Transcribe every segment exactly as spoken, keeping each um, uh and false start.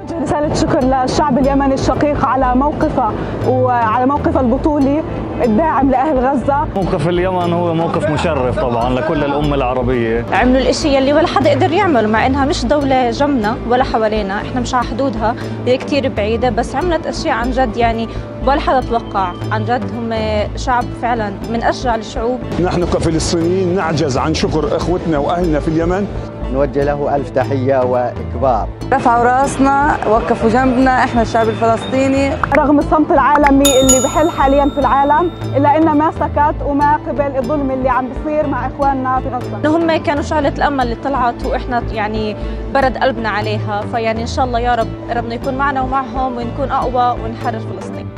رسالة شكر للشعب اليمني الشقيق على موقفه وعلى موقفه البطولي الداعم لأهل غزة. موقف اليمن هو موقف مشرف طبعا لكل الأمة العربية. عملوا الإشي اللي ولا حدا قدر يعمله، مع إنها مش دولة جنبنا ولا حوالينا، إحنا مش على حدودها، هي كتير بعيدة، بس عملت أشياء عن جد يعني ولا حدا توقع. عن جد هم شعب فعلا من أشجع الشعوب. نحن كفلسطينيين نعجز عن شكر إخوتنا وأهلنا في اليمن. نوجه له ألف تحية وإكبار. رفعوا راسنا، وقفوا جنبنا، إحنا الشعب الفلسطيني. رغم الصمت العالمي اللي بحل حاليا في العالم، إلا إنه ما سكت وما قبل الظلم اللي عم بيصير مع إخواننا في غزة. هم كانوا شعلة الأمل اللي طلعت، وإحنا يعني برد قلبنا عليها، فيعني إن شاء الله يا رب ربنا يكون معنا ومعهم ونكون أقوى ونحرر فلسطين.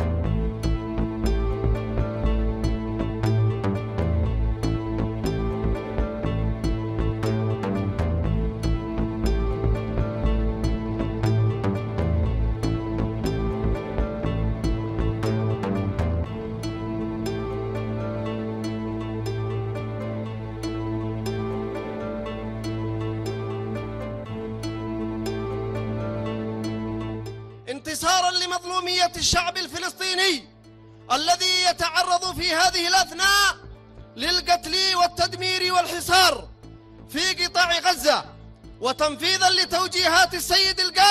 انتصارا لمظلومية الشعب الفلسطيني الذي يتعرض في هذه الأثناء للقتل والتدمير والحصار في قطاع غزة، وتنفيذا لتوجيهات السيد القائد